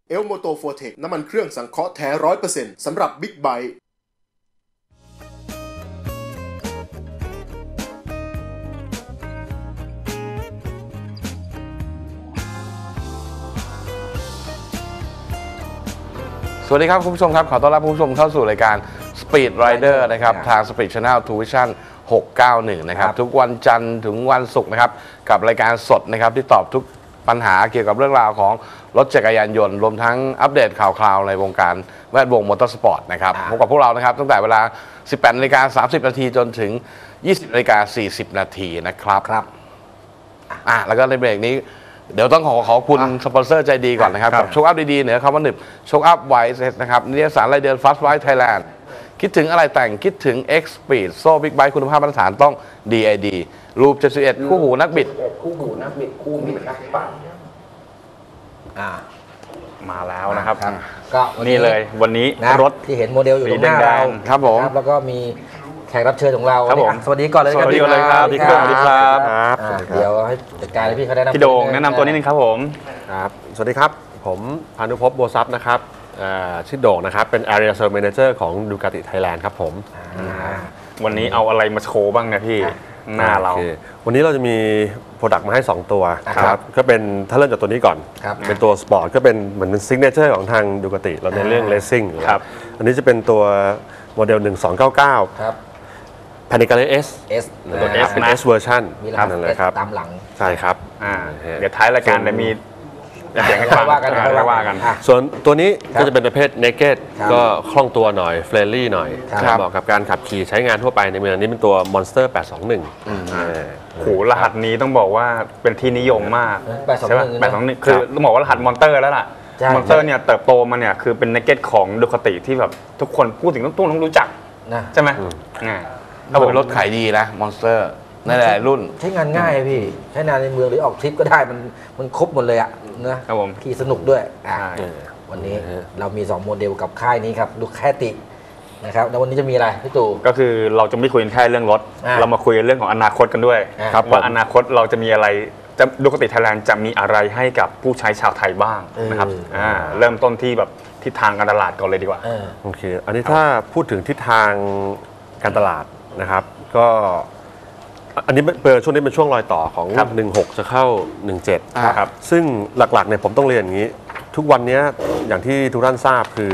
เอลโมโตโฟเทคน้ำมันเครื่องสังเคราะห์แท้ 100% สำหรับบิ๊กไบค์สวัสดีครับคุณผู้ชมครับขอต้อนรับคุณผู้ชมเข้าสู่รายการ Speed Rider นะครับทาง Speed Channel True Vision 691 นะครับทุกวันจันทร์ถึงวันศุกร์นะครับกับรายการสดนะครับที่ตอบทุกปัญหาเกี่ยวกับเรื่องราวของรถจักรยานยนต์รวมทั้งอัปเดตข่าวคราวในวงการแวดวงมอเตอร์สปอร์ตนะครับพบกับพวกเรานะครับตั้งแต่เวลา 18:30 นาทีจนถึง 20:40 นาทีนะครับแล้วก็ในเบรกนี้เดี๋ยวต้องขอบคุณสปอนเซอร์ใจดีก่อนนะครับกับโชคอัพดีๆเหนือคำว่าหนึบโชคอัพไวท์นะครับนิตยสารรายเดือน Fast Ride Thailand คิดถึงอะไรแต่งคิดถึง X Speed โซ่บิ๊กไบค์คุณภาพมาตรฐานต้อง DID รูป71คู่หูนักบิดคู่มิตรนักปั่นมาแล้วนะครับก็นี่เลยวันนี้รถที่เห็นโมเดลอยู่ตรงหน้าเราครับผมแล้วก็มีแขกรับเชิญของเราครับผมสวัสดีก่อนเลยสวัสดีเลยครับพี่โด่งสวัสดีครับเดี๋ยวให้จัดการให้พี่เขาได้พี่โด่งแนะนำตัวนิดนึงครับผมครับสวัสดีครับผมพานุภพบัวทรัพย์นะครับชื่อโด่งนะครับเป็น Area Sales Manager ของ Ducati Thailand ครับผมวันนี้เอาอะไรมาโชว์บ้างนะพี่หน้าเราวันนี้เราจะมีโปรดักต์มาให้2ตัวครับก็เป็นถ้าเริ่มจากตัวนี้ก่อนเป็นตัวสปอร์ตก็เป็นเหมือนเป็นซิกเนเจอร์ของทาง Ducati เราในเรื่อง Racing ครับอันนี้จะเป็นตัวโมเดล1299 ครับ Panigale S ตัว S เป็น S version นั่นเลยครับตามหลังใช่ครับเดี๋ยวท้ายรายการจะมีเสียงกันว่ากันส่วนตัวนี้ก็จะเป็นประเภท naked ก็คล่องตัวหน่อย friendly หน่อยเหมาะกับการขับขี่ใช้งานทั่วไปในเมืองนี้เป็นตัว Monster 821 โหรหัสนี้ต้องบอกว่าเป็นที่นิยมมากใช่ไหม821คือต้องบอกว่ารหัสมอนเตอร์แล้วล่ะมอนเตอร์เนี่ยเติบโตมาเนี่ยคือเป็น naked ของดูคาติที่แบบทุกคนพูดถึงต้องรู้จักใช่ไหมถ้าเป็นรถขายดีนะมอนสเตอร์ในหลายรุ่นใช้งานง่ายพี่ใช้งานในเมืองหรือออกทริปก็ได้มันครบหมดเลยอะนะครับผมขี่สนุกด้วยวันนี้เรามี2โมเดลกับค่ายนี้ครับดูแค่ตินะครับแล้ววันนี้จะมีอะไรพี่ตู่ก็คือเราจะไม่คุยแค่เรื่องรถเรามาคุยเรื่องของอนาคตกันด้วยว่าอนาคตเราจะมีอะไรจะดูคาติไทยแลนด์จะมีอะไรให้กับผู้ใช้ชาวไทยบ้างนะครับเริ่มต้นที่แบบทิศทางการตลาดก่อนเลยดีกว่าโอเคอันนี้ถ้าพูดถึงทิศทางการตลาดนะครับก็อันนี้ช่วงนี้เป็นช่วงรอยต่อของ16จะเข้า17ครับซึ่งหลักๆเนี่ยผมต้องเรียนอย่างนี้ทุกวันนี้อย่างที่ทุกท่านทราบคือ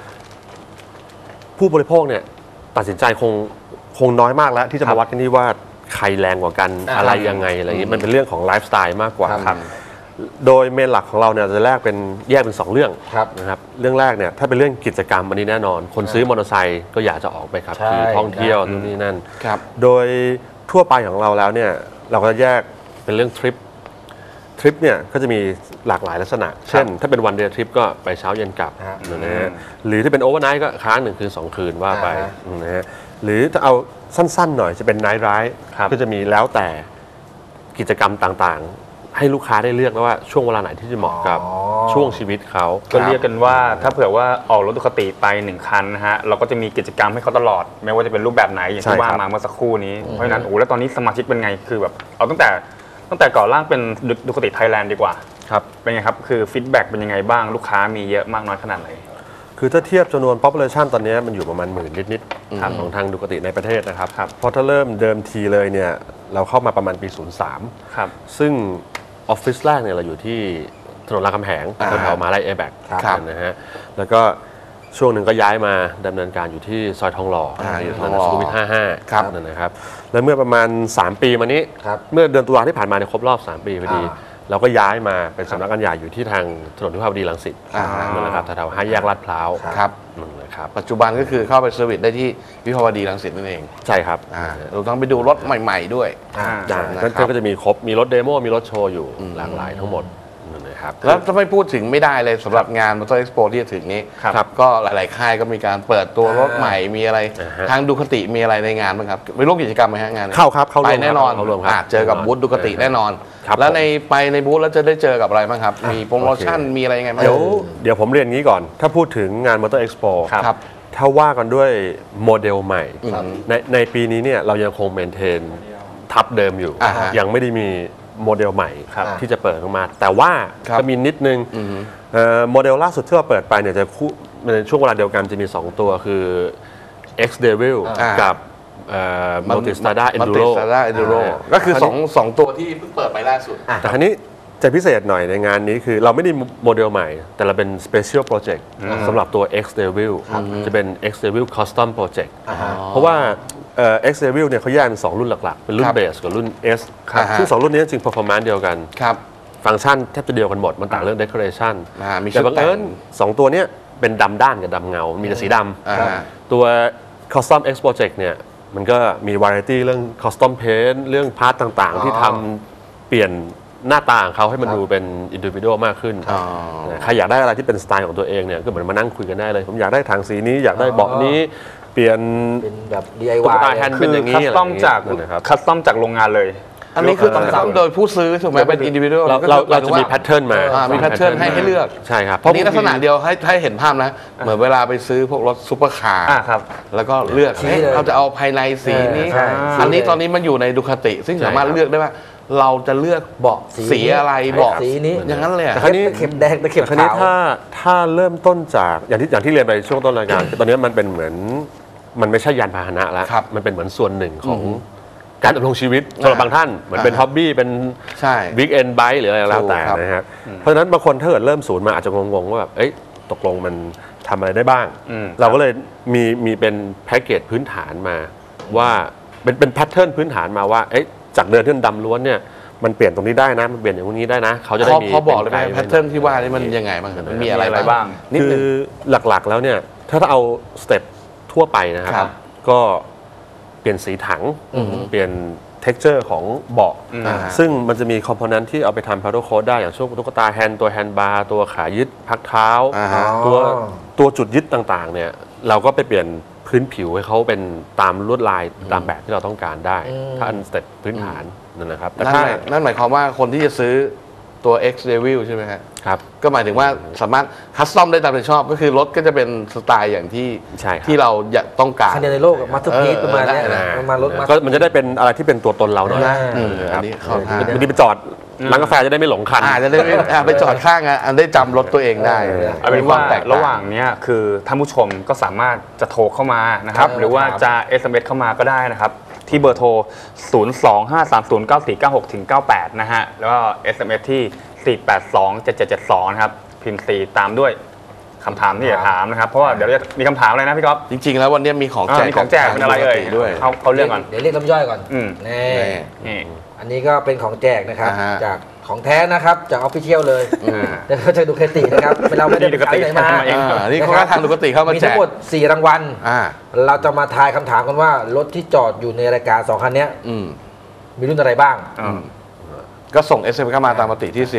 ผู้บริโภคเนี่ยตัดสินใจคงน้อยมากแล้วที่จะมาวัดกันที่ว่าใครแรงกว่ากันอะไรยังไงอะไรอย่างนี้มันเป็นเรื่องของไลฟ์สไตล์มากกว่าโดยเมนหลักของเราเนี่ยจะแยกเป็น2เรื่องนะครับเรื่องแรกเนี่ยถ้าเป็นเรื่องกิจกรรมอันนี้แน่นอนคนซื้อมอเตอร์ไซค์ก็อยากจะออกไปขับขี่ท่องเที่ยวนู่นนี่นั่นโดยทั่วไปของเราแล้วเนี่ยเราก็จะแยกเป็นเรื่องทริปเนี่ยก็จะมีหลากหลายลักษณะเช่นถ้าเป็นวันเดย์ทริปก็ไปเช้าเย็นกลับนะฮะหรือถ้าเป็นโอเวอร์ไนท์ก็ค้าง1 คืน 2 คืนว่าไปนะฮะหรือถ้าเอาสั้นๆหน่อยจะเป็นไนท์ไรด์ก็จะมีแล้วแต่กิจกรรมต่างๆให้ลูกค้าได้เลือกว่าช่วงเวลาไหนที่จะเหมาะกับช่วงชีวิตเขาก็เรียกกันว่าถ้าเผื่อว่าออกรถดูคาติไป1 คันนะฮะเราก็จะมีกิจกรรมให้เขาตลอดไม่ว่าจะเป็นรูปแบบไหนอย่างที่ว่ามาเมื่อสักครู่นี้เพราะฉะนั้นแล้วตอนนี้สมาชิกเป็นไงคือแบบเอาตั้งแต่ก่อร่างเป็นดูคาติไทยแลนด์ดีกว่าครับเป็นไงครับคือฟีดแบ็กเป็นยังไงบ้างลูกค้ามีเยอะมากน้อยขนาดไหนคือถ้าเทียบจำนวน population ตอนนี้มันอยู่ประมาณ10,000นิดๆของทางดูคาติในประเทศนะครับเพราะถ้าเริ่มเดิมทีเลยเนี่ยเราเข้ามาประมาณปี03ครับซึ่งออฟฟิศแรกเนี่ยเราอยู่ที่ถนนรามคำแหงแถวๆมหาลัย A-Back นะฮะแล้วก็ช่วงหนึ่งก็ย้ายมาดำเนินการอยู่ที่ซอยทองหล่ออยู่ถนนสุขุมวิท55นะครับแล้วเมื่อประมาณ3 ปีมานี้เมื่อเดือนตุลาที่ผ่านมาเนี่ยครบรอบ3 ปีพอดีเราก็ย้ายมาเป็นสำนักงานใหญ่อยู่ที่ทางถนนวิภาวดีรังสิตนะครับแถวๆ5 แยกลาดพร้าวครับปัจจุบันก็คือเข้าไปเซอร์วิสได้ที่วิภาวดีรังสิตนั่นเองใช่ครับเราต้องไปดูรถใหม่ๆด้วยก็จะมีครบมีรถเดโมมีรถโชว์อยู่หลากหลายทั้งหมดนะครับแล้วถ้าไม่พูดถึงไม่ได้เลยสำหรับงาน Motor Expo ที่จะถึงนี้ก็หลายๆค่ายก็มีการเปิดตัวรถใหม่มีอะไรทางดูคาติมีอะไรในงานบ้างครับไปร่วมกิจกรรมไหมฮะงานเข้าครับไปแน่นอนเจอกับบูธดูคาติแน่นอนแล้วในบูธแล้วจะได้เจอกับอะไรบ้างครับมีโปรโมชั่นมีอะไรยังไงบ้างเดี๋ยวผมเรียนงี้ก่อนถ้าพูดถึงงาน Motor Expo ถ้าว่ากันด้วยโมเดลใหม่ในปีนี้เนี่ยเรายังคงเมนเทนทับเดิมอยู่ยังไม่ได้มีโมเดลใหม่ครับที่จะเปิดออกมา แต่ว่าครับก็มีนิดนึงโมเดลล่าสุดที่เราเปิดไปเนี่ยจะคู่ในช่วงเวลาเดียวกันจะมี 2 ตัวคือ X Devil กับMultistrada Enduro Multistrada Enduro ก็คือ2ตัวที่เพิ่งเปิดไปล่าสุดแต่ครั้นี้จะพิเศษหน่อยในงานนี้คือเราไม่ได้โมเดลใหม่ แต่เราเป็น Special Project สำหรับตัว X Devil จะเป็น X Devil Custom Project เพราะว่าX Devil เนี่ยเขาแยกเป็น2รุ่นหลักๆ เป็นรุ่คน รับ Base กับรุ่น S ครับซึ่ง2รุ่นนี้จริง performance เดียวกันครับฟังก์ชันแทบจะเดียวกันหมด มันต่างเรื่อง decoration มีชุแต่ดบังแต่เอิญง 2ตัวเนี้ยเป็นดำด้านกับดำเงา มีแต่สีดำตัว Custom X Project เนี่ยมันก็มี variety เรื่อง custom paint เรื่องพาร์ทต่างๆ ที่ทำเปลี่ยนหน้าตาของเขาให้มันดูเป็น individual มากขึ้นใครอยากได้อะไรที่เป็นสไตล์ของตัวเองเนี่ยก็เหมือนมานั่งคุยกันได้เลย ผมอยากได้ถังสีนี้อยากได้เบาะนี้เปลี่ยนเป็นแบบตุ๊ก DIY ตาแฮนด์คือเป็นอย่างนี้คัสตอมจากนะครับคัสตอมจากโรงงานเลยอันนี้คือต้องทำโดยผู้ซื้อถูกไหมเป็น individual เราจะมีแพทเทิร์นมามีแพทเทิร์นให้เลือกใช่ครับอันนี้ลักษณะเดียวให้เห็นภาพนะ เหมือนเวลาไปซื้อพวกรถซูเปอร์คาร์ครับแล้วก็เลือกชี้เลยเราจะเอาภายในสีนี้ใช่อันนี้ตอนนี้มันอยู่ในดูคาติ ซึ่งสามารถเลือกได้ว่าเราจะเลือกเบาะสีอะไรเบาะสีนี้อย่างนั้นเลยอะแต่คราวนี้ตะเข็บแดงตะเข็บคราวนี้ขาวถ้าเริ่มต้นจากอย่างที่เรียนไปช่วงต้นรายการคือตอนนี้มันเป็นเหมือนมันไม่ใช่ยานพาหนะแล้วครับมันเป็นเหมือนส่วนหนึ่งของการดำรงชีวิตสำหรับบางท่านเหมือนเป็นฮ็อบบี้เป็นใช่วิกเอนด์ไบค์หรืออะไรแล้วแต่ถูกครับนะครับเพราะฉะนั้นบางคนถ้าเกิดเริ่มศูนย์มาอาจจะงงๆว่าแบบเอ้ยตกลงมันทำอะไรได้บ้าง เราก็เลยมีเป็นแพ็กเกจพื้นฐานมาว่าเป็นแพทเทิร์นพื้นฐานมาว่าเอ้ยจากเดินที่ดำล้วนเนี่ยมันเปลี่ยนตรงนี้ได้นะมันเปลี่ยนอย่างนี้ได้นะเขาจะได้มีพอบอกเลยไหมป็นแพทเทิร์นที่ว่านี่มันยังไงบ้างมันมีอะไรบ้าง นิดคืนึงอหลักๆแล้วเนี่ยถ้าเอาสเต็ปทั่วไปนะคครัรับ บก็เปลี่ยนสีถังเปลี่ยน texture ของเบาะซึ่งมันจะมีคอมโพเนนต์ที่เอาไปทำ paddle coat ได้อย่างช่วงตุ๊กตาแฮนด์ตัวแฮนด์บาร์ตัวขายึดพักเท้า ตัวจุดยึดต่างๆเนี่ยเราก็ไปเปลี่ยนพื้นผิวให้เขาเป็นตามลวดลายตามแบบที่เราต้องการได้ ถ้าอันสเต็ปพื้นฐานนั่นนะครับแต่ถ้านั่นหมายความว่าคนที่จะซื้อตัว X Devil ใช่ไหมฮะครับก็หมายถึงว่าสามารถคัสตอมได้ตามใจชอบก็คือรถก็จะเป็นสไตล์อย่างที่ใช่ครับที่เราอยากต้องการคันเดียวในโลกกับมาสเตอร์พีซประมาณเนี้ยได้ประมาณรถมาสก็มันจะได้เป็นอะไรที่เป็นตัวตนเราหน่อยอันนี้เข้าท่าบางทีไปจอดร้านกาแฟจะได้ไม่หลงคันจะได้ไปจอดข้างอันได้จำรถตัวเองได้เอาเป็นมีควาว่ามแตกต่างระหว่างเนี้ยคือท่านผู้ชมก็สามารถจะโทรเข้ามานะครับหรือว่าจะ SMS เข้ามาก็ได้นะครับ ที่เบอร์โทร 025309496-98 นะฮะแล้วก็ SMS ที่ 4827772 นะครับ พิมพ์ 4 ตามด้วยคำถามที่จะถามนะครับ เพราะว่าเดี๋ยวจะมีคำถามอะไรนะพี่ก๊อฟจริงๆ แล้ววันนี้มีของแจกมีของแจกเป็นอะไรเอ่ยด้วยเขาเรื่องก่อนเดี๋ยวเรียกน้ำย่อยก่อนอืมนี่นี่อันนี้ก็เป็นของแจกนะครับอ่าฮะจากของแท้นะครับจากออฟฟิเชียลเลยแล้วก็จะดูเคตินะครับเราไม่ได้ไปขายไหนมาเองนี่เขาก็ทางดูกติเข้ามามีแจทั้กงหมด4รางวัลอ่าเราจะมาทายคำถามกันว่ารถที่จอดอยู่ในรายการ2คันเนี้ยอืมมีรุ่นอะไรบ้างก็ส่ง SMS เข้ามาตามปกติที่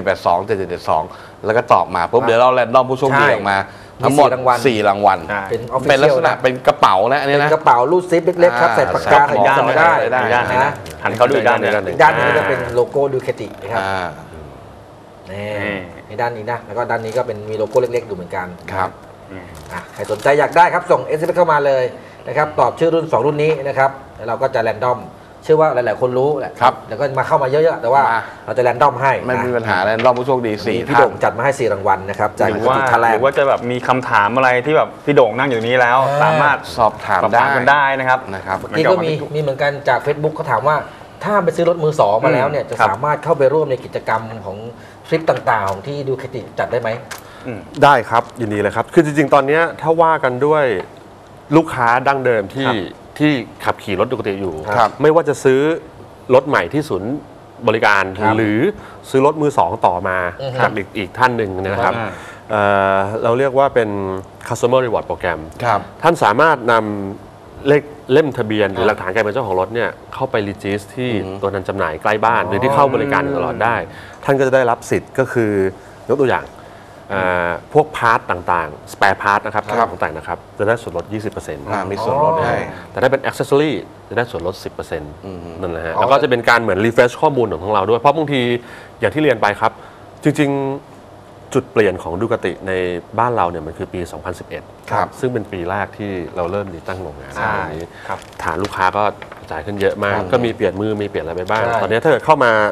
4827772 แล้วก็ตอบมาปุ๊บเดี๋ยวเราแรนดอมผู้โชคดีออกมาทั้งหมดมี4 4 รางวัลใช่เป็นออฟฟิเป็นเชีลักยลษณะเป็นกระเป๋านะอันนี้เป็นนะกระเป๋ารูดซิปเล็กๆครับใส่ปากกาอ่าใส่ยาใส่ได้ได้ด้านนะหันเขาดูอีกด้านหนึงด้านนี้ก็จะเป็นโลโก้ดูเคตินะครับอ่านี่นี่ในด้านนี้นะแล้วก็ด้านนี้ก็เป็นมีโลโก้เล็กๆดูเหมือนกันครับอ่ะใครสนใจอยากได้ครับส่ง SMS เข้ามาเลยนะครับตอบชื่อรุ่น 2 รุ่นนี้นะครับแล้วเราก็จะแรนดอมเชื่อว่าหลายๆคนรู้แหละครับแล้วก็มาเข้ามาเยอะๆแต่ว่ามาเราจะแรนดอมให้ไม่มีนะปัญหาแรนดอมผู้โชคดีมี 4 พี่ท่าโด่นงจัดมาให้4รางวัลนะครับจากหรือว่าไทยแลหนรือด์ว่าจะแบบมีคำถามอะไรที่แบบพี่โด่งนั่งอยู่นี้แล้ว สามารถสอบถามสอบได้ถามกันได้นะครับนะครับนี่ก็มีเหมือนกันจาก Facebook เขาถามว่าถ้าไปซื้อรถมือ 2 มาแล้วเนี่ยจะครับสามารถเข้าไปร่วมในกิจกรรมของทริปต่างๆ ของที่ดูเคติจัดได้ไหมได้ครับยินดีเลยครับ คือจริงๆ ตอนเนี้ยถ้าว่ากันด้วยลูกค้าดั้งเดิมที่ขับขี่รถปกติอยู่ครับไม่ว่าจะซื้อรถใหม่ที่ศูนย์บริการครับหรือซื้อรถมือสองต่อมาอือฮึจากอีกท่านหนึ่งเนยนะครับอ่าเราเรียกว่าเป็น customer reward program ครับท่านสามารถนำเลขเล่มทะเบียนหรือหลักฐานการเป็นเจ้าของรถเนี่ยเข้าไปรีจิสที่ตัวนั้นจำหน่ายใกล้บ้าน หรือที่เข้าบริการอยู่ตลอดได้ ท่านก็จะได้รับสิทธิ์ก็คือยกตัวอย่างพวกพาร์ทต่างๆ สเปร์พาร์ทนะครับต่างๆนะครับจะได้ส่วนลด 20% มีส่วนลดให้แต่ถ้าเป็น accessory จะได้ส่วนลด 10%นั่นแหละฮะแล้วก็จะเป็นการเหมือน refresh ข้อมูลของเราด้วย เพราะบางทีอย่างที่เรียนไปครับ จริงๆจุดเปลี่ยนของดูคาติในบ้านเราเนี่ยมันคือปี 2011 ครับซึ่งเป็นปีแรกที่เราเริ่มติดตั้งโรงงานใช่ตรงนี้ครับฐานลูกค้าก็กระจายขึ้นเยอะมาก ก็มีเปลี่ยนมือมีเปลี่ยนอะไรไปบ้างใช่ตอนนี้ถ้าเกิดเข้ามา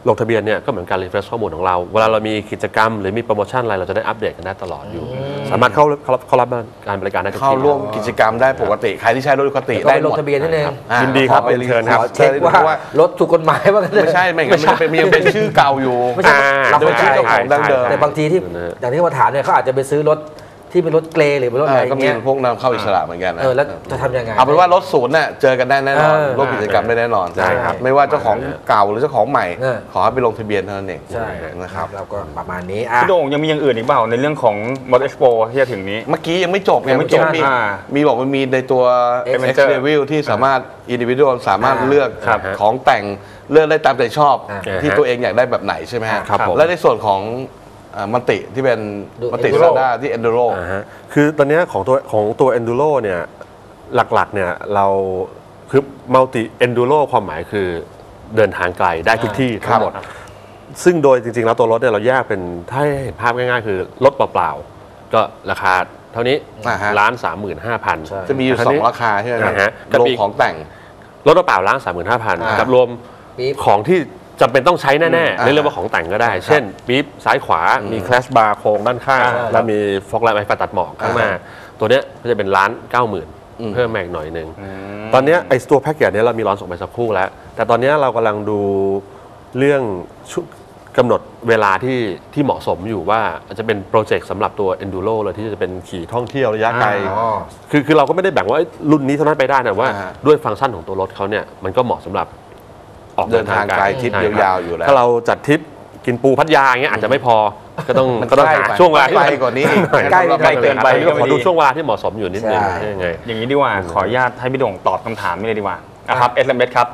ลงทะเบียนเนี่ยก็เหมือนการรีเฟรชข้อมูลของเราเวลาเรามีกิจกรรมหรือมีโปรโมชั่นอะไรเราจะได้อัปเดตกันได้ตลอดอยู่สามารถเข้ารับการบริการได้ทุกเข้าที่ร่วมกิจกรรมได้ปกติใครที่ใช้รถปกติก็ได้ไปหลมงดทะเบียนนิดนึงยินดีครับขอไปเรียนเชิญครับเช็คว่ารถถูกกฎหมายว่างั้นเลยไม่ใช่ไม่ยังเป็นชื่อเก่าอยู่ไม่ใช่ เราจะไม่เป็นชื่อเจ้าของดั้งเดิมแต่บางทีที่อย่างที่มาถามเนี่ยเขาอาจจะไปซื้อรถที่เป็นรถเกรย์หรือเป็นรถอะไรอก็ย่างมีเงี้ยพวกนำเข้าอิสระเหมือนกันนะแล้วจะทำยังไงเอาเป็นว่ารถศูนย์น่ะเจอกันได้แน่นอนเออร่วมกิจกรรมได้แน่นอนได้ครับไม่ว่าเจ้าของเก่าหรือเจ้าของใหม่เออขอให้ไปลงทะเบียนเท่านั้นเองใช่นะครับเราก็ประมาณนี้อ่ะพี่โด่งยังมีอย่างอื่นอีกเปล่าในเรื่องของ Motor Expo ที่จะถึงนี้เมื่อกี้ยังไม่จบยังไม่จบมีอ่ามีบอกมันมีในตัว X Review ที่สามารถ individual สามารถเลือกครับของแต่งเลือกได้ตามใจชอบอ่าที่ตัวเองอยากได้แบบไหนใช่ไหมฮะครับผมและในส่วนของมัลติที่เป็นดูมัลติ Enduro สตาร์ด้าที่ Enduro คือตอนเนี้ยของตัว Enduro เนี่ยหลักๆเนี่ยเราคือ Multi Enduro ความหมายคือเดินทางไกลได้ทุกที่ทั้งหมด ซึ่งโดยจริงๆแล้วตัวรถเนี่ยเราแยกเป็นถ้าให้เห็นภาพง่ายๆคือรถเปล่าๆก็ราคาเท่านี้อ่าฮะ 1,35,000 ใช่จะมีอยู่คราวนี้ 2 ราคาใช่ไหมอ่าฮะรวมของแต่งรถเปล่า1,35,000กับรวมปี๊บของที่จำเป็นต้องใช้แน่ๆอ่าในเรื่องว่าของแต่งก็ได้ เช่นปี๊บซ้ายขวา มีแคลชบาร์โครงด้านข้างใช่แล้วมีฟอกไลท์ไฟตัดหมอกข้างหน้า ตัวเนี้ยก็จะเป็น1,90,000เพิ่มมาอีกหน่อยหนึง ตอนเนี้ยไอ้ตัวแพ็กเกจเนี้ยเรามีร้อนส่งไปสักครู่แล้ว แต่ตอนเนี้ยเรากำลังดูเรื่องกำหนดเวลาที่เหมาะสมอยู่ว่าจะเป็นโปรเจกต์สำหรับตัว Enduro เลยที่จะเป็นขี่ท่องเที่ยวระยะไกลอ๋อคือเราก็ไม่ได้แบ่งว่าเอ้ยรุ่นนี้เท่านั้นไปได้นะว่าอ่าฮะด้วยฟังก์ชันของตัวรถเขาเนี่ยมันก็เหมาะสำหรับออกเดินทางไกลทริปใช่ครับยาวๆอยู่แล้วถ้าเราจัดทริปกินปูพัทยาอย่างเงี้ยอาจจะไม่พอก็ต้องมันก็ต้องใกล้หาไปช่วงเวลาที่ใกล้กว่านี้อีกใกล้ไปใกล้เกินไปก็ขอดูช่วงเวลาที่เหมาะสมอยู่นิดนึงใช่ยังไงอย่างนี้ดีกว่าขออนุญาตให้พี่โด่งตอบคำถามนี่เลยดีกว่านะครับ SMS ครับ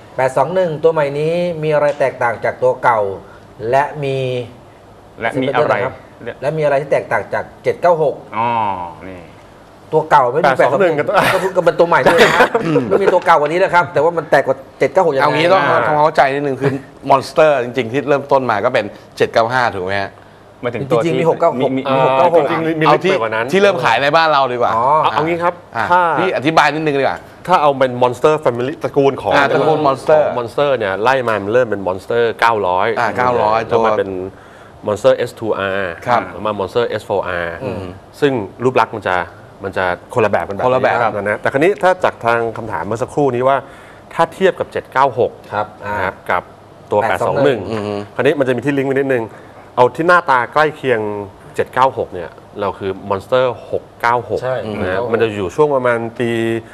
821 ตัวใหม่นี้มีอะไรแตกต่างจากตัวเก่า และมีและมีอะไรครับและมีอะไรที่แตกต่างจาก 796 อ๋อนี่ตัวเก่าไม่มี 821 ก็เป็นตัวใหม่ด้วยนะฮะไม่มีตัวเก่ากว่านี้นะครับ แต่ว่ามันแตกกว่า 796ยังไงเอางี้ต้องทำความเข้าใจนิดนึงคือมอนสเตอร์จริงๆ ที่เริ่มต้นมาก็เป็น 795 ถูกไหมฮะมาถึงตัวจริงๆมีที่ 696 มีจริงๆมีเอาลึกที่ไปกว่านั้นที่เริ่มขายในบ้านเราดีกว่าอ๋อเอางี้ครับอ่ะถ้าพี่อธิบายนิดนึงดีกว่าถ้าเอาเป็น Monster Family ตระกูลของตระกูล Monster ของ Monster เนี่ยไล่มามันเริ่มเป็น Monster 900 900 แล้วมาเป็น Monster S2R ครับแล้วมา Monster S4R ซึ่งรูปลักษณ์มันจะคนละแบบกันแบบคนละแบบนะแต่คราวนี้ถ้าจากทางคำถามเมื่อสักครู่นี้ว่าถ้าเทียบกับ 796 ครับนะครับกับตัว 821 821 คราวนี้มันจะมีที่ลิงก์ไว้นิดนึง เอาที่หน้าตาใกล้เคียง 796 เนี่ย เราคือ Monster 696 ใช่นะฮะมันจะอยู่ช่วงประมาณปี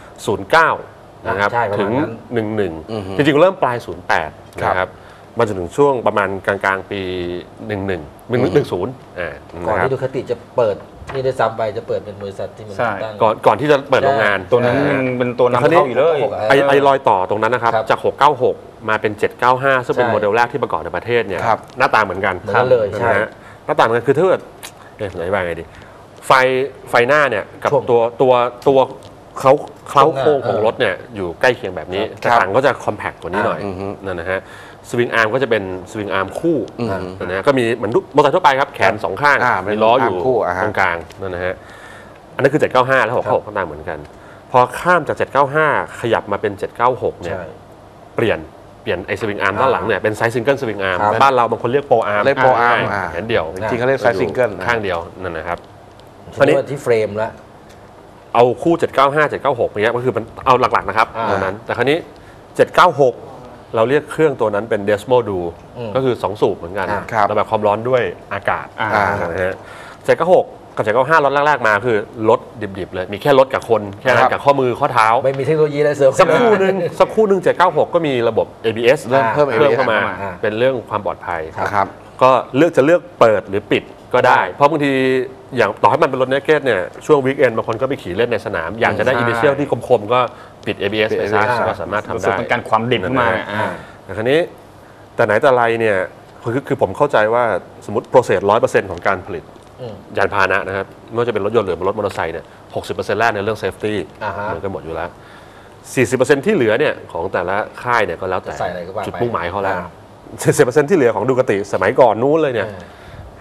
09 นะครับใช่ประมาณถึงนั้น 11 จริงๆ เริ่มปลาย 08 นะครับ มันจะถึงช่วงประมาณกลางๆ ปี 11 10อ่าก่อนนะครับที่ดูคติจะเปิดนี่ได้ซ้ำไปจะเปิดเป็นบริษัทที่มันใช่ตั้งก่อนที่จะเปิดโรงงานตัวนั้นยังเป็นตัวนำเข้าอยู่เลยไอรอยต่อตรงนั้นนะครับครับจาก 696 มาเป็น 795 ซึ่งเป็นใช่โมเดลแรกที่ประกอบในประเทศเนี่ยครับหน้าตาเหมือนกันเหมือนกันเลยใช่นะฮะหน้าตาเหมือนกันคือถ้าเกิดไหนว่าไงดีไฟหน้าเนี่ยกับช่วงตัวเขาโครงช่วงหน้าของรถเนี่ยอยู่ใกล้เคียงแบบนี้ครับแต่ต่างก็จะคอมแพคกว่านี้หน่อยอือฮึนั่นนะฮะสวิงอาร์มก็จะเป็นสวิงอาร์มคู่นะฮะก็มีเหมือนมอเตอร์ไซค์ทั่วไปครับแขนสองข้างเป็นมีล้ออยู่คู่อ่ะฮะตรงกลางนั่นนะฮะอันนั้นคือ 795 แล้ว696ก็ต่างเหมือนกัน พอข้ามจาก 795 ขยับมาเป็น 796 เนี่ยใช่เปลี่ยนไอสวิงอาร์มด้านหลังเนี่ยเป็นไซส์ซิงเกิลสวิงอาร์มครับบ้านเราบางคนเรียกโปรอาร์มเรียก Pro Arm แขนเดียวจริงๆเขาเรียก size single ข้างเดียวนั่นนะครับทีนี้ที่เฟรมแล้วเอาคู่ 795 796เนี้ยก็คือมันเอาหลักๆนะครับอ่าตัวนั้น แต่คราวนี้ 796 เราเรียกเครื่องตัวนั้นเป็น Desmo Do ก็คือ 2 สูบเหมือนกันครับระบายความร้อนด้วยอากาศอ่านะฮะ796 กับ 795 รถแรกๆมาคือรถดิบๆเลยมีแค่รถกับคนแค่นั้นกับข้อมือข้อเท้าไม่มีเทคโนโลยีอะไรเสริมสักครู่หนึ่ง796 ก็มีระบบ ABS เริ่มเพิ่มเพิ่ม ABS เข้ามาอ่าเป็นเรื่องความปลอดภัยนะครับก็จะเลือกเปิดหรือปิดก็ได้ เพราะบางทีอย่างต่อให้มันเป็นรถเนเกตเนี่ยช่วงวีคเอนบางคนก็ไปขี่เล่นในสนาม อยากจะได้ใช่อินิเชียลที่คมๆ ก็ปิด ABS ไปซะ ABS ก็สามารถทำรู้สึกได้เป็นการความดิบขึ้นมาแต่ครั้นี้แต่ไหนแต่ไรเนี่ยคือผมเข้าใจว่าสมมติโปรเซส 100% ของการผลิตยานพาหนะนะครับไม่ว่าจะเป็นรถยนต์หรือรถมอเตอร์ไซค์เนี่ย 60% แรกในเรื่องเซฟตี้อ่าฮะเหมือนกันหมดอยู่แล้ว 40% ที่เหลือเนี่ยของแต่ละค่ายเนี่ยก็แล้วแต่จะใส่อะไรก็ว่าไปจุดมุ่งหมายเขาแล้วอ่า 70% ที่เหลือของดูกติสมัยก่อนนู้นเลยเนี่ย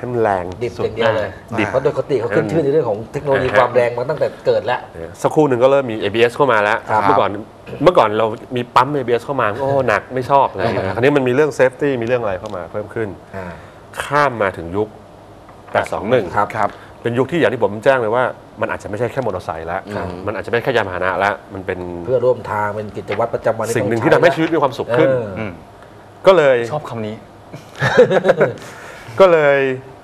ให้มันแรงดิบอย่างเดียวเลยดิบเพราะโดยปกติเขาขึ้นชื่อในเรื่องของเทคโนโลยีความแรงมาตั้งแต่เกิดแล้วสักครู่หนึ่งก็เริ่มมี ABS เข้ามาแล้วครับเมื่อก่อนเรามีปั๊ม ABS เข้ามาโอ้หนักไม่ชอบอะไรอย่างเงี้ยคราวนี้มันมีเรื่อง safety มีเรื่องอะไรเข้ามาเพิ่มขึ้น ข้ามมาถึงยุค 821 ครับเป็นยุคที่อย่างที่ผมแจ้งเลยว่ามันอาจจะไม่ใช่แค่มอเตอร์ไซค์แล้วมันอาจจะไม่ใช่แค่ยานพาหนะแล้วมันเป็นเพื่อร่วมทางเป็นกิจวัตรประจำวันสิ่งหนึ่งที่ทำให้ชีวิตมีความสุขขึ้นอืมก็เลยชอบคำนี้ก็เลย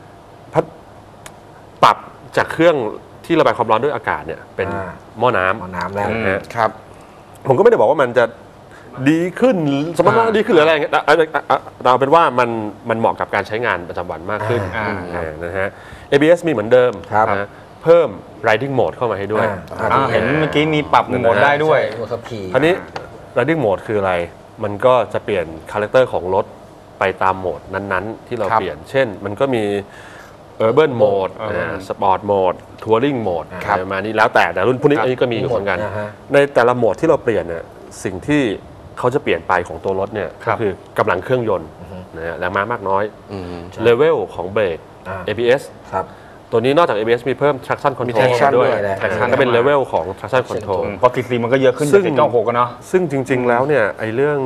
ปรับจากเครื่องที่ระบายความร้อนด้วยอากาศเนี่ยเป็นหม้อน้ำหม้อน้ำแล้วนะฮะครับผมก็ไม่ได้บอกว่ามันจะดีขึ้นสมมติว่าดีขึ้นหรืออะไรอย่างเงี้ยเราเป็นว่ามันเหมาะกับการใช้งานประจำวันมากขึ้นนะฮะ ABS มีเหมือนเดิมครับนะเพิ่ม riding mode เข้ามาให้ด้วยเห็นเมื่อกี้มีปรับโหมดได้ด้วยตัวขับขี่คราวนี้ riding mode คืออะไร มันก็จะเปลี่ยนคาแรคเตอร์ของรถไปตามโหมดนั้นๆ ที่เราครับเปลี่ยน เช่น มันก็มี urban mode sport mode touring mode ประมาณนี้แล้วแต่รุ่นพวกนี้อันนี้ก็มีอยู่เหมือนกัน ในแต่ละโหมดที่เราเปลี่ยนเนี่ยสิ่งที่เขาจะเปลี่ยนไปของตัวรถเนี่ยครัก็บคือกำลังเครื่องยนต์นะฮะแรงม้ามากน้อยอืมเลเวลของเบรก ABS ครับตัวนี้นอกจาก ABS มีเพิ่ม traction มี control traction ด้วยด้วย traction ก็เป็นเลเวลของ traction control เพราะซีซีมันก็เยอะขึ้นซึ่จากง 796กันเนาะซึ่งจริง ๆ แล้วเนี่ยไอ้เรื่อง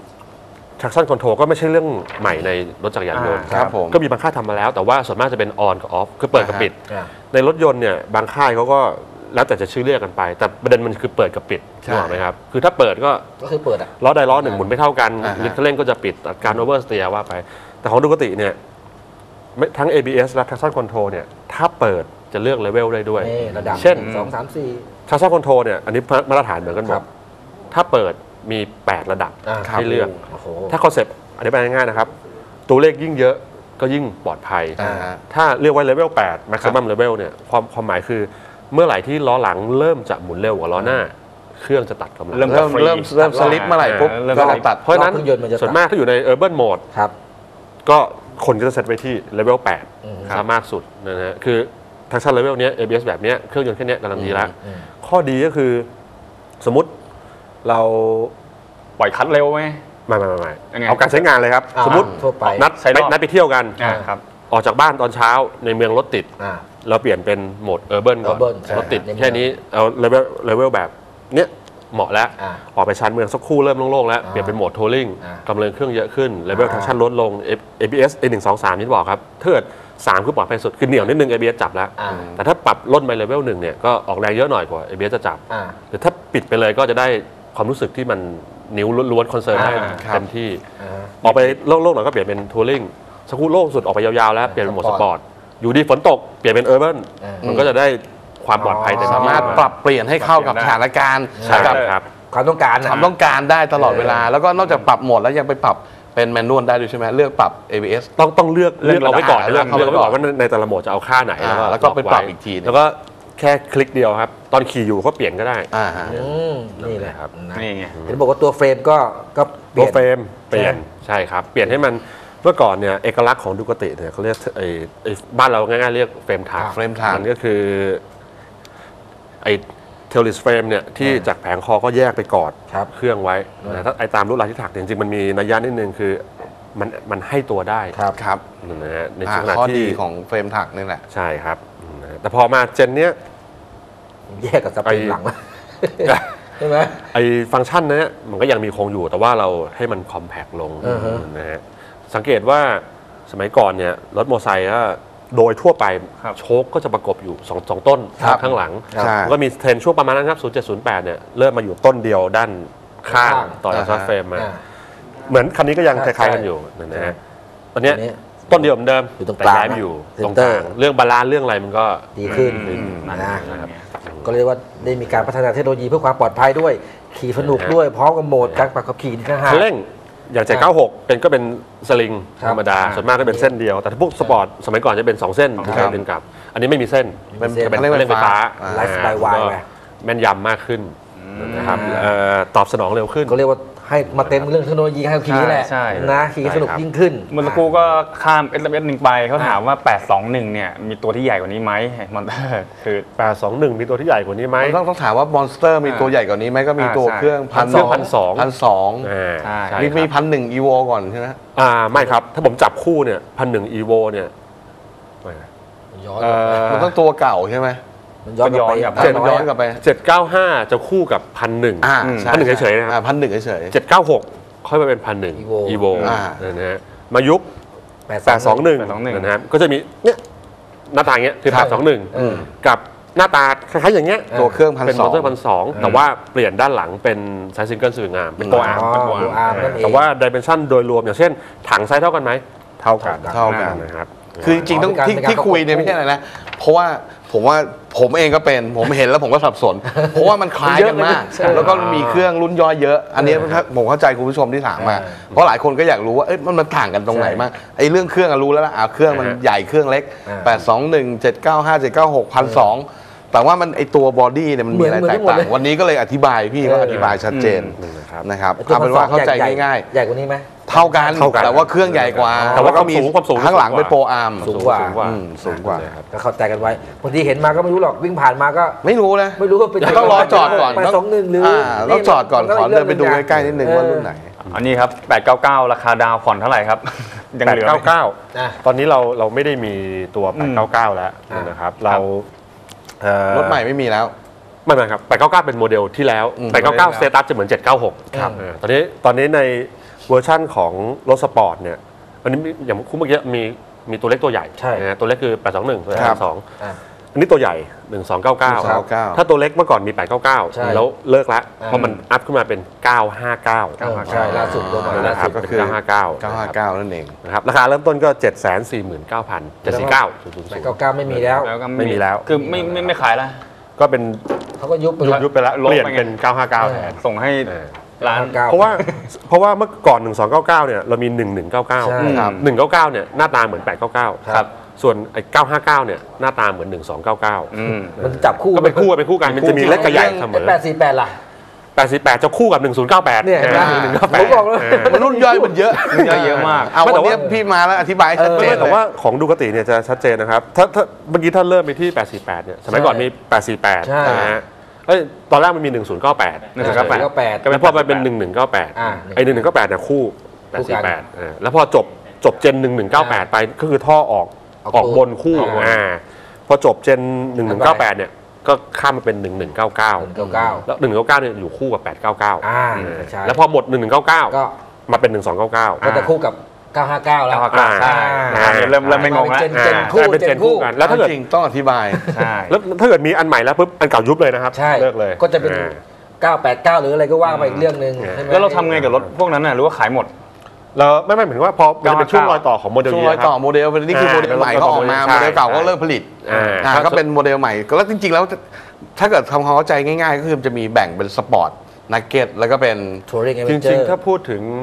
traction control ก็ไม่ใช่เรื่องใหม่ในรถจักรยานยนต์ครับผมก็มีบางค่ายทำมาแล้ว แต่ว่าส่วนมากจะเป็น on กับ off คือเปิดกับปิด ในรถยนต์เนี่ยบางค่ายเขาก็แล้วแต่จะชื่อเรียกกันไป แต่ประเด็นมันคือเปิดกับปิดใช่ถูกไหมครับ คือถ้าเปิดก็คือเปิดอ่ะล้อใดล้อหนึ่งหมุนไม่เท่ากันอ่าฮะลิฟต์เร่งก็จะปิดตัดการ oversteer ว่าไป แต่ของดูกติเนี่ยทั้ง ABS และ traction control เนี่ยถ้าเปิดจะเลือกเลเวลได้ด้วยนี่ระดับเช่น 2 3 4 traction control เนี่ยอันนี้มาตรฐานเหมือนกันหมครัดบถ้าเปิดมี 8 ระดับ ให้เลือกโอ้โหถ้าคอนเซปต์อธิบายง่ายๆนะครับ ตัวเลขยิ่งเยอะก็ยิ่งปลอดภัย ถ้าเรียกว่าเลเวล8 maximum level เนี่ยความหมายคือเมื่อไหร่ที่ล้อหลังเริ่มจะหมุนเร็วกว่าล้อหน้า เครื่องจะตัดกำลังเริ่มเริ่มสลิปเมื่อไหร่ปุ๊บเริ่มก็สลิปตัดเพราะฉะนั้นรอบเครื่องยนต์มันจะตัดส่วนมากถ้าอยู่ใน urban mode ครับก็คนก็จะเซตไว้ที่เลเวลอืม 8 มากสุดนะฮะคือ traction level เนี้ย ABS แบบเนี้ยเครื่องยนต์แค่เนี้ยกำลังดีแล้ว ข้อดีก็คือสมมติเราปล่อยคัดเร็วไหมไม่ยังไงเอาการใช้งานเลยครับ สมมติทั่วไปใช้รอบนัดไปเที่ยวกันครับออกจากบ้านตอนเช้าในเมืองรถติด เราเปลี่ยนเป็นโหมด urban ก่อน urban รถติดในเมืองแค่นี้เอาเลเวลแบบเนี้ยเหมาะแล้ว ออกไปชานเมืองสักครู่เริ่มโล่งๆแล้วเปลี่ยนเป็นโหมด touring กำลังเครื่องเยอะขึ้นเลเวล traction ลดลง ABS A1 2 3ที่บอกครับเทิด3คือปลอดภัยสุดคือเหนียวนิดนึง ABS จับแล้ว แต่ถ้าปรับลดไปเลเวล1เนี่ยก็ออกแรงเยอะหน่อยกว่า ABS จะจับแต่ถ้าปิดไปเลยก็จะได้ความรู้สึกที่มันนิ้วล้วนๆคอนเซิร์นได้เต็มที่ ออกไปโล่งๆหน่อยก็เปลี่ยนเป็นทัวริงสักครู่โล่งสุดออกไปยาวๆแล้วเปลี่ยนเป็นโหมดสปอร์ตอยู่ดีฝนตกเปลี่ยนเป็นเออร์เบิร์นมันก็จะได้ความปลอดภัยเต็มที่สามารถปรับเปลี่ยนให้เข้ากับสถานการณ์ใช่กับครับความต้องการความต้องการได้ตลอดเวลา แล้วก็นอกจากปรับโหมดแล้วยังไปปรับเป็นแมนนวลได้ด้วยใช่ไหมเลือกปรับ ABS ต้องเลือกเอาไว้ก่อนเลือกเอาไว้ก่อนว่าในแต่ละโหมดจะเอาค่าไหนแล้วก็ไปปรับอีกทีนึงแล้วก็แค่คลิกเดียวครับตอนขี่อยู่ก็เปลี่ยนก็ได้นี่แหละครับนะนี่ไงเห็นบอกว่าตัวเฟรมก็เปตัลี่วยนเฟรมเปลี่ยนใช่ครับเปลี่ยนให้มันเมื่อก่อนเนี่ยเอกลักษณ์ของดูกติเนี่ยเขาเรียกไอ้บ้านเราง่ายๆเรียกเฟรมทางเฟรมทางมันก็คือไอ้เทลิสเฟรมเนี่ยที่จากแผงคอก็แยกไปกอดครับเครื่องไว้นะถ้าไอ้ตามรูปลายที่ถักเนี่ยจริงๆมันมีนัยยะนิดนึงคือมันให้ตัวได้ครับครับนะฮะในขณะข้อที่ดีของเฟรมถักนี่แหละใช่ครับนะแต่พอมาเจนเนี้ยแยกกับสปริงหลังใช่ไหมไอ้ฟังก์ชันเนี้ยมันก็ยังมีคงอยู่แต่ว่าเราให้มันคอมแพคลงอือฮะนะฮะสังเกตว่าสมัยก่อนเนี่ยรถมอเตอร์ไซค์ก็โดยทั่วไปครับโชคก็จะประกบอยู่สองต้นครับข้างหลังใช่ก็มีเทรนด์ช่วงประมาณนั้นครับ0708เนี่ยเริ่มมาอยู่ต้นเดียวด้านข้างต่อจากซับเฟรมมา เหมือนคันนี้ก็ยังคล้ายๆกันอยู่นะฮะตอนเนี้ยอันนี้ต้นเดียวเหมือนเดิมอยู่ตรงแต่กลางย้ายไปอยู่นะตรงกลาง center เรื่องบาลานซ์เรื่องอะไรมันก็ดีขึ้นนั่นนะนะครับก็เรียกว่าได้มีการพัฒนาเทคโนโลยีเพื่อความปลอดภัยด้วย ขี่สนุกด้วยพร้อมกับโหมดการปรับขับขี่นะฮะคันเร่งอย่าง796เป็นก็เป็นสลิงครับธรรมดาส่วนมากก็เป็นเส้นเดียว แต่ถ้าพวกสปอร์ตสมัยก่อนจะเป็น 2 เส้นที่ใช้ดึงกลับ อันนี้ไม่มีเส้นเป็นจะเป็นคันเร่งคันเร่งไฟฟ้าไฟฟ้าไลฟ์สไตล์วายก็ไงแม่นยำมากขึ้นนะครับตอบสนองเร็วขึ้นก็เรียกว่าให้มาเต็มเรื่องเทคโนโลยีการขับขี่นี่แหละใช่นะขี่สนุกใช่ครับยิ่งขึ้นเมื่อสักครู่ก็ข้าม SMS 1ไปเขาถามว่า 821 เนี่ยมีตัวที่ใหญ่กว่านี้ไหมมอนเตอร์คือ 821มีตัวที่ใหญ่กว่านี้ไหมต้องถามว่ามอนสเตอร์มีตัวใหญ่กว่านี้ไหมก็มีตัวใช่เครื่อง 1,200 1,200 ใช่ใช่มีครับ 1,000 อีโวก่อนใช่ไหมไม่ครับ ถ้าผมจับคู่เนี่ย1,001 EVO เนี่ยย้อนมันต้องตัวเก่าใช่ไหมมันย้อนกลับไปมันย้อนกลับไป 795 จะคู่กับ 1,100 ใช่ 1,100เฉยๆนะครับ 1,100เฉย 796 ค่อยมาเป็น 1,100 Evo นะฮะมายุค 821นะฮะก็จะมีเนี่ยหน้าตาอย่างเงี้ยคือ 821 กับหน้าตาคล้ายๆอย่างเงี้ยตัวเครื่องเป็นมอเตอร์ 1,200 แต่ว่าเปลี่ยนด้านหลังเป็นไซส์ซิงเกิลสวิงอาร์มเป็นตัวอาร์มตัวอาร์มนั่นเองแต่ว่าดิเมนชันโดยรวมอย่างเช่นถังไซส์เท่ากันไหมเท่ากันเท่ากันนะครับคือจริงๆต้องที่คุยเนี่ยไม่ใช่อะไรนะ เพราะว่าผมเองก็เป็นผมเห็นแล้วผมก็สับสน เพราะว่ามันคล้ายกันมาก แล้วก็มีเครื่องรุ่นย่อยเยอะ อันนี้ผมเข้าใจคุณผู้ชมที่ถามมา เพราะหลายคนก็อยากรู้ว่ามันต่างกันตรงไหนมากไอ้เรื่องเครื่องรู้แล้วล่ะเครื่องมันใหญ่เครื่องเล็ก 821 795 796 1,200 แต่ว่ามันไอตัวบอดี้เนี่ยมันมีอะไรแตกต่างวันนี้ก็เลยอธิบายพี่ก็อธิบายชัดเจนนะครับเอาเป็นว่าเข้าใจง่ายๆใหญ่กว่านี้ไหมเท่ากันแต่ว่าเครื่องใหญ่กว่าแต่ว่าความสูงข้างหลังเป็นโปรอาร์มสูงกว่าสูงกว่าก็เข้าใจกันไว้บางทีเห็นมาก็ไม่รู้หรอกวิ่งผ่านมาก็ไม่รู้นะไม่รู้ว่าเป็นต้องรอจอดก่อนไป21หรือต้องจอดก่อนขอเดินไปดูใกล้ๆนิดนึงว่ารุ่นไหนอันนี้ครับ899ราคาดาวผ่อนเท่าไหร่ครับยังเหลือไหม 899 ตอนนี้เราไม่ได้มีตัว 899 แล้วนะครับเรารถใหม่ไม่มีแล้วไม่ครับ 899 เป็นโมเดลที่แล้ว 899 สเตตัสจะเหมือน 796 ครับตอนนี้ในเวอร์ชั่นของรถสปอร์ตเนี่ยอันนี้อย่างคู่เมื่อกี้มีตัวเล็กตัวใหญ่ใช่นะตัวเล็กคือ 821 ตัวครับ 822 อันนี้ตัวใหญ่ 1299 ถ้าตัวเล็กเมื่อก่อนมีใช่ 899 แล้วเลิกแล้วเพราะมันอัพขึ้นมาเป็น 959 ใช่ล่าสุดตัวใหม่ล่านะครัสุบดก็คือ 959 นั่นเองนะครับราคาเริ่มต้นก็ 749,749 899ไม่มีแล้วแล้วก็ไม่มีแล้วคือไม่ขายแล้วก็เป็นเขาก็ยุบไปแล้วยุบไปแล้วลบเปลี่ยนไปไงเป็น 959 แทนส่งให้ร้านเพราะว่าเมื่อก่อน 1299 เนี่ยเรามี 1199 ใช่ครับ 199 เนี่ยหน้าตาเหมือน 899 ครับส่วนไอ้959 เนี่ยหน้าตาเหมือน 1299 มันจับคู่ก็เป็นคู่กันมันจะมีเล็กกับใหญ่เสมอ 848ล่ะ 88 จะคู่กับ 1098 เนี่ยเห็นไหม 1098 ผมบอกเลยมันรุ่นย่อยมันเยอะเยอะมากเอาวันนี้พี่มาแล้วอธิบายชัดเจนแต่ว่าของดูคติเนี่ยจะชัดเจนนะครับถ้าเมื่อกี้ถ้าเริ่มไปที่ 848 เนี่ยสมัยก่อนมี 848 ใช่นะฮะตอนแรกมันมี 1098 1098 แล้วพอไปเป็น 1198 ไอ้1198 เนี่ยคู่คู่กัน 848แล้วพอจบเจน 1198 ไปก็คือท่อออกบนคู่พอจบเจน 1198 เนี่ยก็ข้ามมาเป็น 1199 แล้ว 199 เนี่ยอยู่คู่กับ 899 ใช่แล้วพอหมดก็ 1199 มาเป็น 1299 ก็จะคู่กับ 959 แล้วใช่เริ่มไม่งงแล้วเจนคู่เป็นเจนคู่กันแล้วถ้าเกิดจริงต้องอธิบายใช่แล้วถ้าเกิดมีอันใหม่แล้วปุ๊บอันเก่ายุบเลยนะครับใช่เลิกเลยก็จะเป็น 989 หรืออะไรก็ว่าไปอีกเรื่องหนึ่งใช่ไหมแล้วเราทำไงกับรถพวกนั้นน่ะหรือว่าขายหมดเราไม่เหมือนว่าพอมันจะเป็นช่วงรอยต่อของโมเดลช่วงนี้รอยต่อโมเดลนี่คือโมเดลใหม่เขาออกมาโมเดลเก่าก็เลิกผลิตก็เป็นโมเดลใหม่แล้วจริงๆแล้วถ้าเกิดทำความเข้าใจง่ายๆ ก็คือจะมีแบ่งเป็นสปอร์ตนักเก็ตแล้วก็เป็น Touring จ Adventure ริงๆถ้าพูดถึง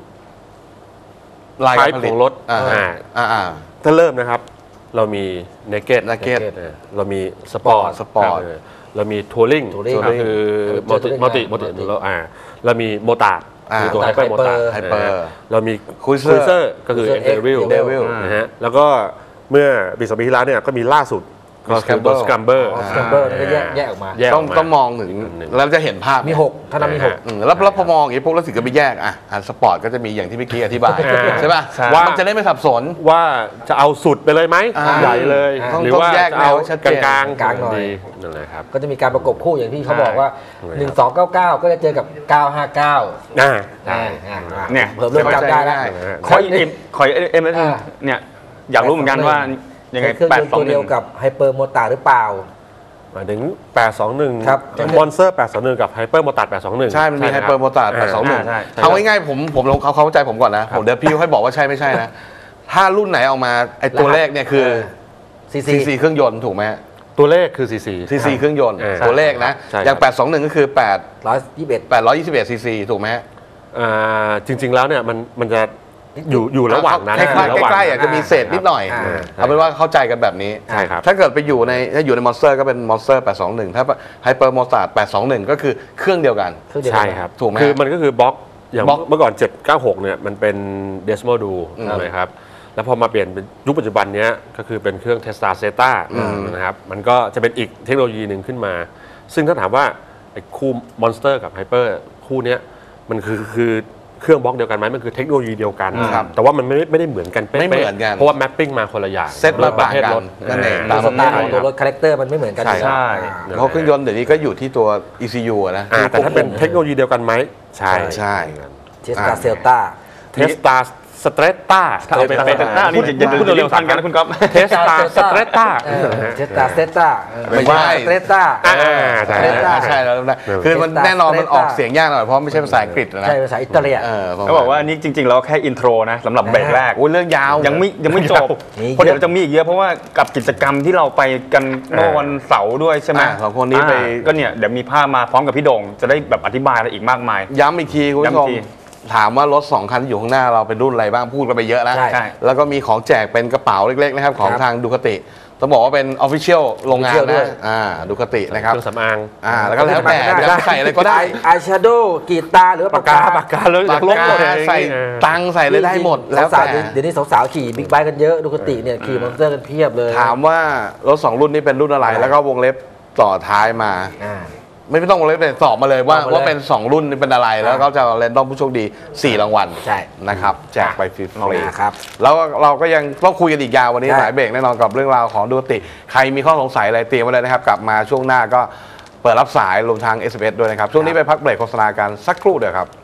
ลายการไทป์ผลิตของรถ ถ้าเริ่มนะครับ เรามี naked เรามีสปอร์ต Sport เรามี touring Touring ก็คือ multi เรามีโมตาร์คือตัว Hyper hyper โมตาร์ Hyper เรามี Cruiser Cruiser ก็คือ Cruiser Devil Devil นะฮะแล้วก็เมื่อปี2 ปีที่แล้วเนี่ยก็มีล่าสุดก็คือตัว Scrambler สแคมเบอร์ก็แยกออกมาแยกอต้อองกมาต้องมองถึงแล้วจะเห็นภาพมี 6 ถ้านับมีแล้วพอมองอย่างนี้พวกเราถึงก็ไปแยกสปอร์ตก็จะมีอย่างที่เมื่อกี้อธิบายใช่ป่ะใช่ว่ามันจะได้ไม่สับสนว่าจะเอาสุดไปเลยไหมใหญ่เลยต้องหรือว่าแยกจะเอาแนวชัดเจนกลางกลางหน่อยดีนั่นแหละครับ 6 ก็จะมีการประกบคู่อย่างที่เขาบอกว่า 1299 ก็จะเจอกับ 959 เนี่ยเพิ่มเริ่มจำได้แล้วขอเอ็มเนี่ยอยากรู้เหมือนกันว่ายังไงเครื่องยนต์ตัวเดียวกับไฮเปอร์โมตาหรือเปล่าหมายถึง 821 ครับมอนสเตอร์ 821 กับ Hyper Motard 821 ใช่มันมีไฮเปอร์โมตาร์ใช่ 821เอาง่ายๆผมลงเขาเข้าใจผมก่อนนะผมเดี๋ยวพี่ให้บอกว่าใช่ไม่ใช่นะถ้ารุ่นไหนออกมาไอ้ตัวเลขเนี่ยคือ CC เครื่องยนต์ถูกไหมตัวเลขคือ CC CC เครื่องยนต์ใช่ตัวเลขนะใช่ครับอย่าง 821 ก็คือ 121 821 CC ถูกไหมจริงๆแล้วเนี่ยมันจะอยู่ระหว่างนั้นใกล้ๆจะมีเศษนิดหน่อยเอาเป็นว่าเข้าใจกันแบบนี้ใช่ครับถ้าเกิดไปอยู่ในมอนสเตอร์ก็เป็นมอนสเตอร์821ถ้าไฮเปอร์โมตาร์821ก็คือเครื่องเดียวกันใช่ครับถูกไหมคือมันก็คือบล็อกอย่างบล็อกเมื่อก่อน 796 เนี่ยมันเป็น Desmo Do ใช่ไหมครับแล้วพอมาเปลี่ยนเป็นยุคปัจจุบันเนี้ยก็คือเป็นเครื่อง Tesla Zeta นะครับมันก็จะเป็นอีกเทคโนโลยีหนึ่งขึ้นมา ซึ่งถ้าถามว่าไอ้คู่ Monster กับ Hyper คู่เนี้ยมันคือเครื่องบล็อกเดียวกันไหมมันคือเทคโนโลยีเดียวกันครับแต่ว่ามันไม่ได้เหมือนกันเป๊ะไม่เหมือนกันเพราะว่าแมปปิ้งมาคนละอย่างเซตมาต่างกันรถนั่นเองตาตาม มสระไตเภทล์ของตัวรถคาแรคเตอร์มันไม่เหมือนกันใช่ใช่เพราะเครื่องยนต์เดี๋ยวนี้ก็อยู่ที่ตัว ECU อะนะแต่ถ้าเป็นเทคโนโลยีเดียวกันไหมใช่ใช่เทสตาเซลต้าเทสตาสเตรตตาถ้าเอาเป็นเตต้านี่จะพูดเร็เร็ววๆทันกันนะคุณก๊อฟเทสตาสเตรตตาเทสตาเซลต้าไม่ใช่เทสตาใช่ใช่แล้วนะคือมันแน่นอนมันออกเสียงยากหน่อยเพราะไม่ใช่ภาษาอังกฤษนะใช่ภาษาอิตาเลียนเขาบอกว่าอันนี้จริงๆแล้วแค่อินโทรนะสำหรับเบรกแรกโอ้ยเรื่องยาวยังไม่จบมีเยอะเพราะเดี๋ยวจะมีอีกเยอะเพราะว่ากับกิจกรรมที่เราไปกันเมื่อวันเสาร์ด้วยใช่ไหมสองคนนี้ไปก็เนี่ยเดี๋ยวมีภาพมาพร้อมกับพี่โด่งจะได้แบบอธิบายอะไรอีกมากมายย้ำอีกทีคุณผู้ชย้ำอีมกทีถามว่ารถ2คันที่อยู่ข้างหน้าเราเป็นรุ่นอะไรบ้างพูดกันไปเยอะแล้วใช่แล้วก็มีของแจกเป็นกระเป๋าเล็กๆนะครับของทางดูคติต้องบอกว่าเป็นออฟฟิเชียลโรงงาน Official ด้วนะยดูคตินะครับเครื่องสำอางแล้วก็แล้วแต่จะใส่อะไรก็ได้อายแชโดว์กีตาร์หรือว่าปากกาแล้วปากลบหมดกาใส่ตังค์ใส่เลยได้หมดแล้วสาวแต่ๆเดี๋ยวนี้สาวๆขี่บิ๊กไบค์กันเยอะดูคติเนี่ยขี่มอเตอร์กันเพียบเลยถามว่ารถ2รุ่นนี้เป็นรุ่นอะไร แล้วก็วงเล็บต่อท้ายมาอ่าไม่ต้องวงเล็บเลยสอบมาเลยว่าสอบมาเลยว่าเป็น2รุ่นนี้เป็นอะไรแล้วก็จะเรนดอมผู้โชคดี4รางวัลใช่นะครับแจกไปฟรีนะครับแล้วเราก็ยังต้องคุยกันอีกยาววันนี้ใช่หลายเบรกแน่นอนกับเรื่องราวของดูคติใครมีข้อสงสัยอะไรเตรียมไว้เลยนะครับกลับมาช่วงหน้าก็เปิดรับสายรวมทาง SMS ด้วยนะครับช่วงนี้ไปพักเบรกโฆษณากันสักครู่เดียวครับ